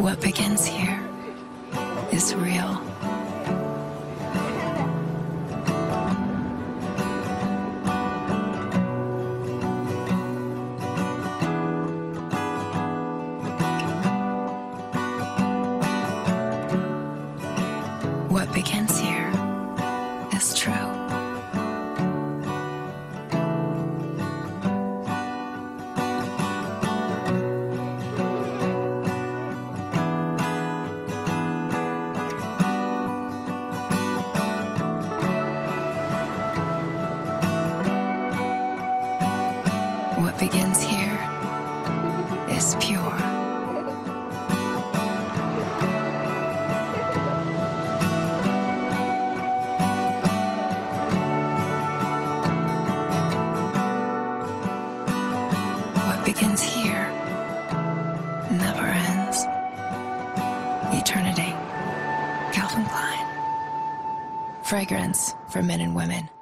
What begins here is real. What begins here is true. What begins here is pure. What begins here never ends. Eternity. Calvin Klein. Fragrance for men and women.